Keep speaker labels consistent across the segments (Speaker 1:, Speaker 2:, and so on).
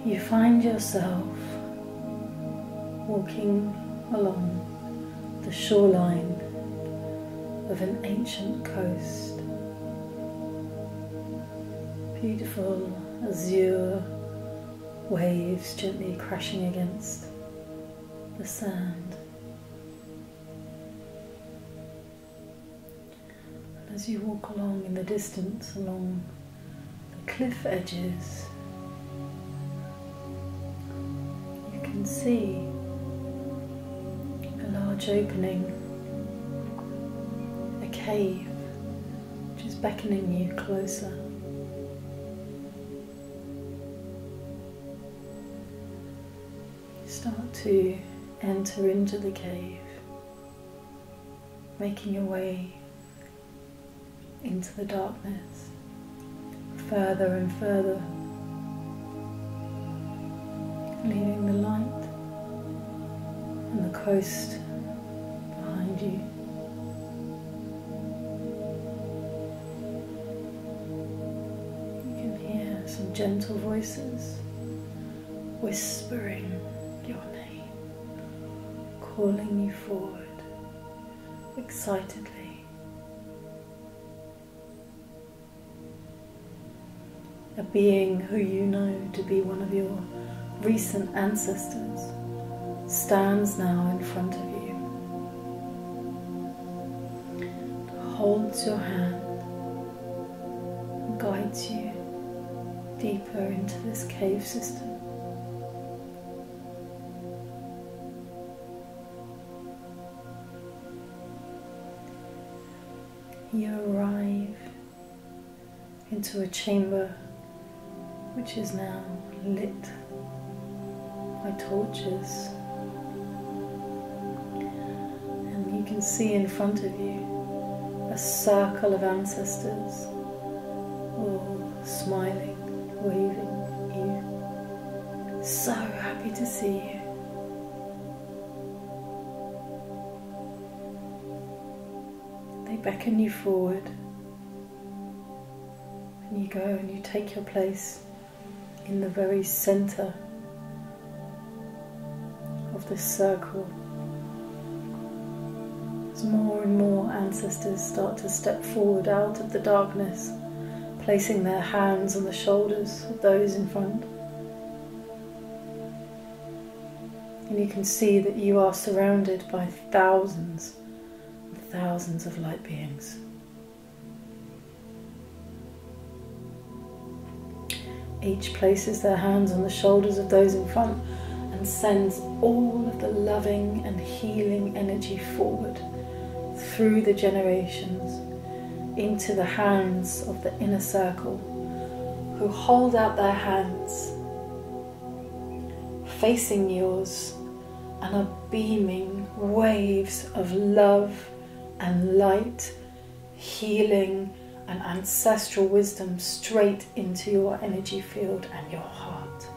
Speaker 1: You find yourself walking along the shoreline of an ancient coast. Beautiful azure waves gently crashing against the sand. And as you walk along in the distance, along the cliff edges, you can see a large opening, a cave which is beckoning you closer. You start to enter into the cave, making your way into the darkness, further and further, leaving the light and the coast behind you. You can hear some gentle voices whispering your name, calling you forward excitedly. A being who you know to be one of your recent ancestors stands now in front of you, holds your hand and guides you deeper into this cave system. You arrive into a chamber which is now lit by torches, and you can see in front of you a circle of ancestors, all smiling, waving at you, so happy to see you. They beckon you forward, and you go and you take your place in the very center of this circle. As more and more ancestors start to step forward out of the darkness, placing their hands on the shoulders of those in front. And you can see that you are surrounded by thousands and thousands of light beings. Each places their hands on the shoulders of those in front and sends all of the loving and healing energy forward through the generations into the hands of the inner circle, who hold out their hands facing yours and are beaming waves of love and light, healing and ancestral wisdom straight into your energy field and your heart.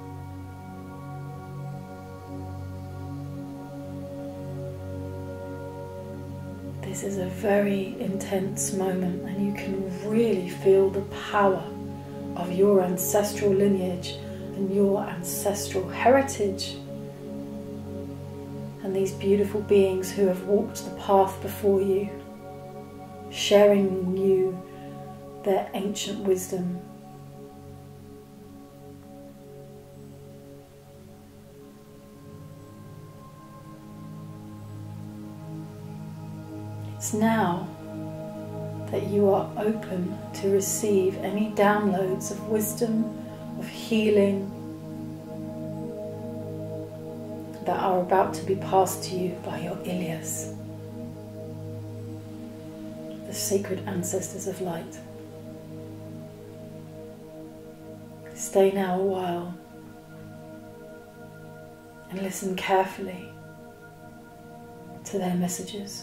Speaker 1: This is a very intense moment, and you can really feel the power of your ancestral lineage and your ancestral heritage, and these beautiful beings who have walked the path before you, sharing you their ancient wisdom. It's now that you are open to receive any downloads of wisdom, of healing that are about to be passed to you by your Ilias, the sacred ancestors of light. Stay now a while and listen carefully to their messages.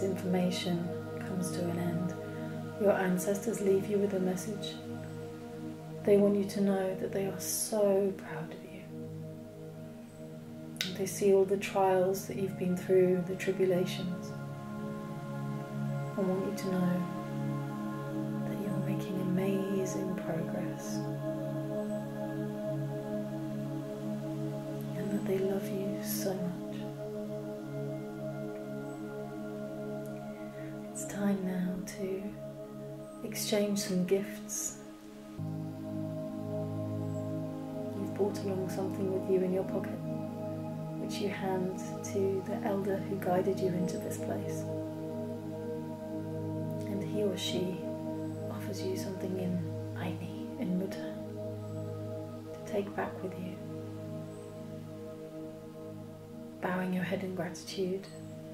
Speaker 1: information comes to an end, your ancestors leave you with a message. They want you to know that they are so proud of you. They see all the trials that you've been through, the tribulations, and want you to know that you're making amazing progress and that they love you so much. It's time now to exchange some gifts. You've brought along something with you in your pocket, which you hand to the elder who guided you into this place. And he or she offers you something in Aini, in Mutta, to take back with you. Bowing your head in gratitude,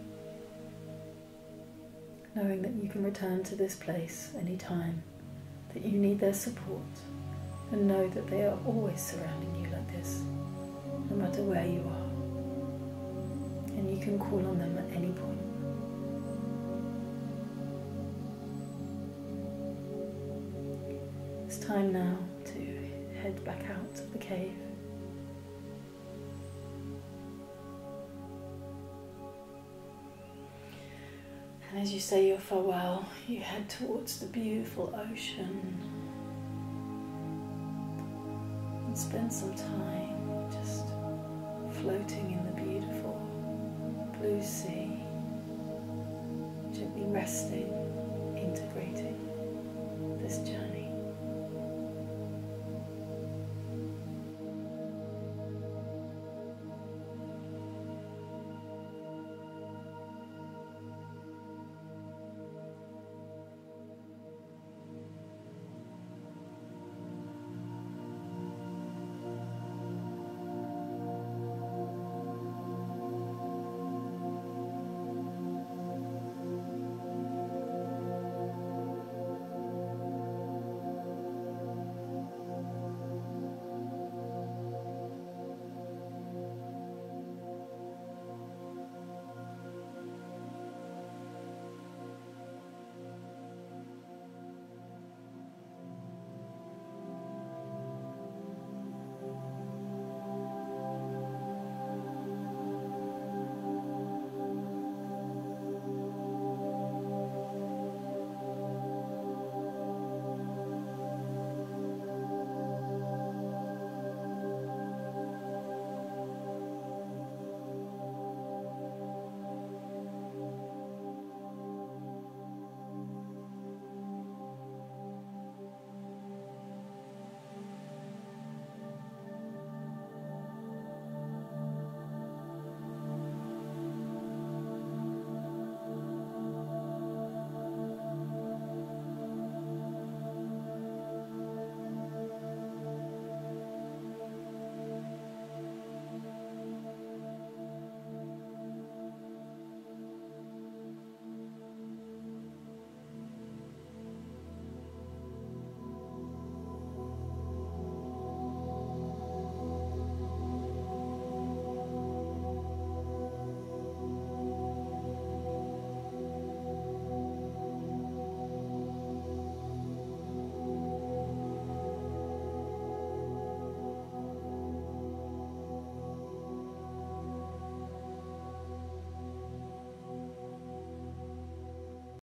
Speaker 1: knowing that you can return to this place any time that you need their support, and know that they are always surrounding you like this, no matter where you are. And you can call on them at any point. It's time now to head back out of the cave. And as you say your farewell, you head towards the beautiful ocean and spend some time just floating in the beautiful blue sea, gently resting, integrating.